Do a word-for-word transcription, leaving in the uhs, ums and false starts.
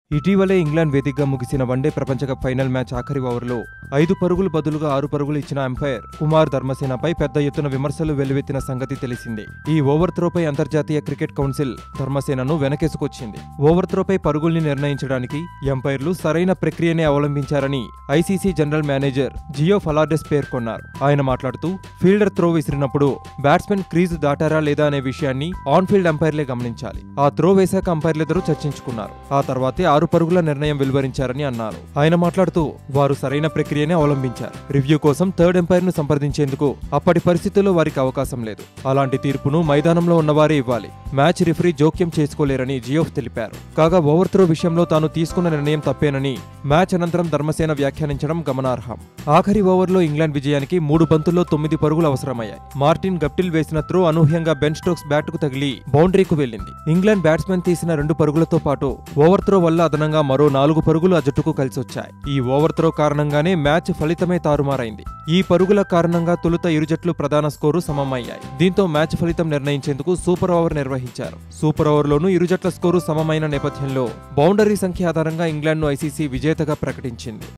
ఇటీవలే ఇంగ్లాండ్ వేదికగా ముగిసిన వన్డే ప్రపంచకప్ ఫైనల్ మ్యాచ్ ఆఖరి ఓవర్లో ఐదు పరుగులు బదులుగా ఆరు పరుగులు ఇచ్చిన అంపైర్ కుమార్ ధర్మసేనపై పెద్ద ఎత్తున విమర్శలు వెల్లువెత్తిన సంగతి తెలిసిందే. ఈ ఓవర్ త్రోపై అంతర్జాతీయ క్రికెట్ కౌన్సిల్ ధర్మసేనను వెనకేసుకొచ్చింది. ఓవర్ త్రోపై పరుగుల్ని నిర్ణయించడానికి ఎంపైర్లు సరైన ప్రక్రియనే అవలంబించారని ICC general manager Geoff Allardice పేర్కొన్నారు. ఆయన మాట్లాడుతూ ఫీల్డర్ త్రో విసిరినప్పుడు బ్యాట్స్మెన్ క్రీజ్ దాటారా లేదా అనే విషయాన్ని ఆన్ ఫీల్డ్ అంపైర్లే గమనించాలి. ఆ త్రో వేశాక అంపైర్లిద్దరూ చర్చించుకున్నారు. ఆ తర్వాతే ఆరు పరుగుల నిర్ణయం వెలువరించారని అన్నారు. ఆయన మాట్లాడుతూ వారు సరైన ప్రక్రియనే అవలంబించారు. రివ్యూ కోసం థర్డ్ ఎంపైర్ ను సంప్రదించేందుకు అప్పటి పరిస్థితుల్లో వారికి అవకాశం లేదు. అలాంటి తీర్పును మైదానంలో ఉన్నవారే ఇవ్వాలి. మ్యాచ్ రిఫరీ జోక్యం చేసుకోలేరని జియోఫ్ తెలిపారు. కాగా ఓవర్ త్రో విషయంలో తాను తీసుకున్న నిర్ణయం తప్పేనని మ్యాచ్ అనంతరం ధర్మసేన వ్యాఖ్యానించడం గమనార్హం. ఆఖరి ఓవర్లో ఇంగ్లాండ్ విజయానికి మూడు బంతుల్లో తొమ్మిది పరుగులు అవసరమయ్యాయి. మార్టిన్ గప్టిల్ వేసిన త్రో అనూహ్యంగా బెన్ స్టోక్స్ బ్యాట్ కు తగిలి బౌండరీకు వెళ్లింది. ఇంగ్లాండ్ బ్యాట్స్మెన్ తీసిన రెండు పరుగులతో పాటు ఓవర్ త్రో వల్ల అదనంగా మరో నాలుగు పరుగులు ఆ జట్టుకు కలిసొచ్చాయి. ఈ ఓవర్ త్రో కారణంగానే మ్యాచ్ ఫలితమే తారుమారైంది. ఈ పరుగుల కారణంగా తొలుత ఇరు జట్లు ప్రధాన స్కోరు సమమయ్యాయి. దీంతో మ్యాచ్ ఫలితం నిర్ణయించేందుకు సూపర్ ఓవర్ నిర్వహించారు. సూపర్ ఓవర్లోనూ ఇరు జట్ల స్కోరు సమమైన నేపథ్యంలో బౌండరీ సంఖ్య ఆధారంగా ఇంగ్లాండ్ను ఐసీసీ విజేతగా ప్రకటించింది.